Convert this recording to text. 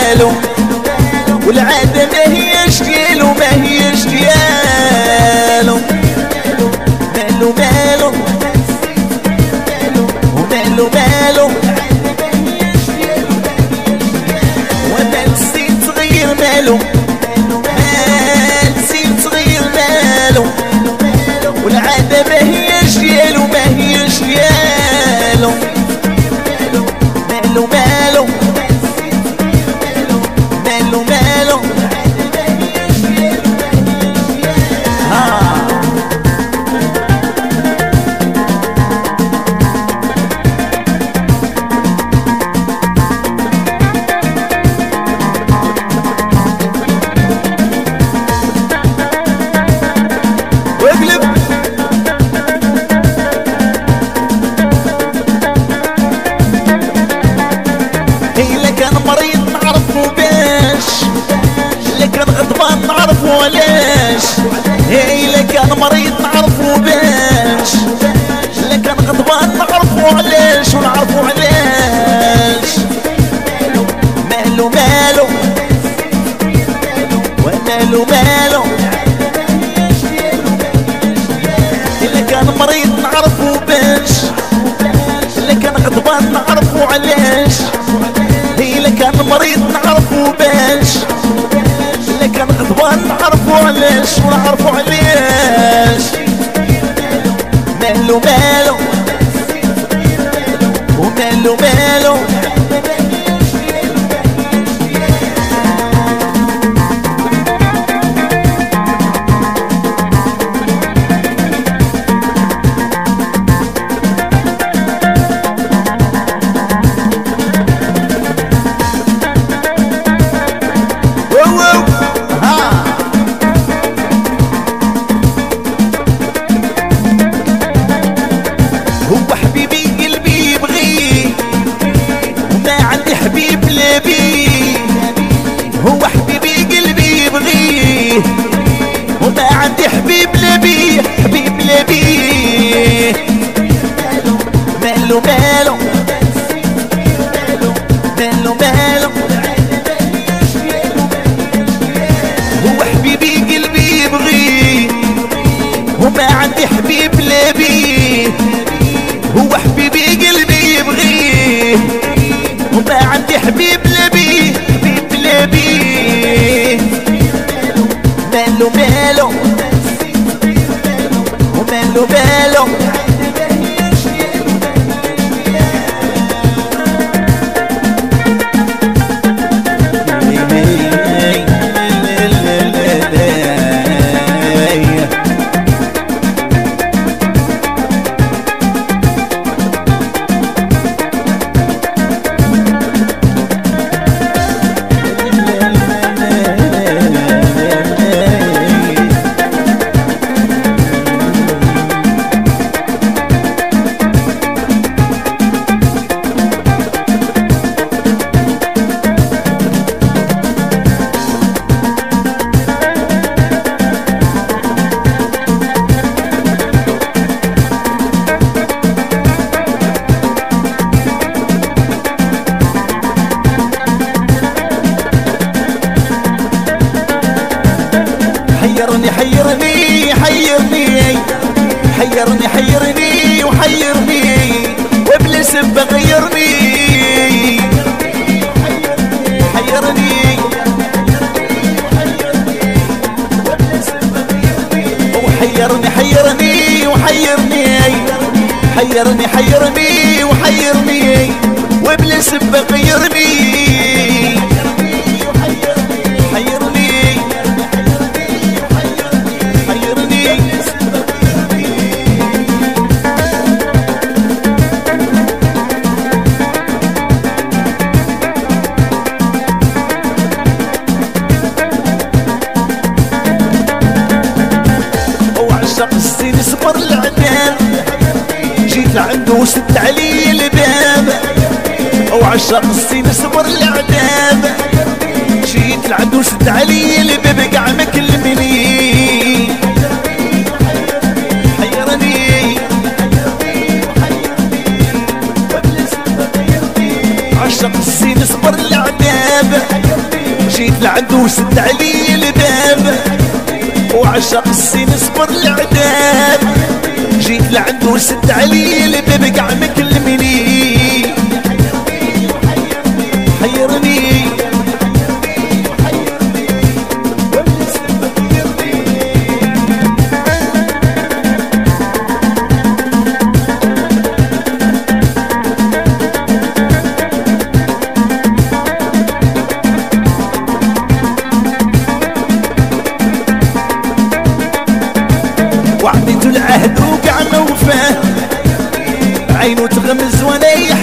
ماله والعادة ما هيش ديالو ما هيش ديالو ماله ماله وماله ماله ومال السين تغير ماله مال السين تغير ماله والعادة ما هيش ديالو ما هيش ديالو ماله ماله ماله ماله ولاش هي اللي كان مريض نعرفو باش اللي كان غضبان نعرفو علاش ونعرفو علاش مالو مالو ومالو مالو اللي كان مريض نعرفو باش اللي كان غضبان نعرفو علاش هي اللي كان مريض نعرفو باش كان غضبان نعرفو علاش ونعرفو علاش مالو مالو ومالو مالو هو حبيبي قلبي يبغيه وما عندي حبيب لبيه حبيب لبيه مالو مالو مالو مالو هو حبيبي قلبي يبغيه وما عندي حبيب لبيه هو حبيبي قلبي يبغيه وما عندي حبيب لبيه بيه مالو مالو ومالو مالو حيرني حيرني حيرني وحيرني وبلا سبب غيرني حيرني وحيرني حيرني وحيرني حيرني حيرني وحيرني وبلا سبب غيرني السين صبر العذاب جيت لعنده وسد علي الباب وعشق السين صبر العذاب جيت لعنده وسد علي الباب قاع ما كلمني حيرني عشق السين صبر العذاب جيت لعنده وسد علي الباب وعشق السين صبر العذاب جيت لعنده وسد علي الباب قاع مكلمني حيرني وعطيته العهد وقع موفاه عينه تغمز وانا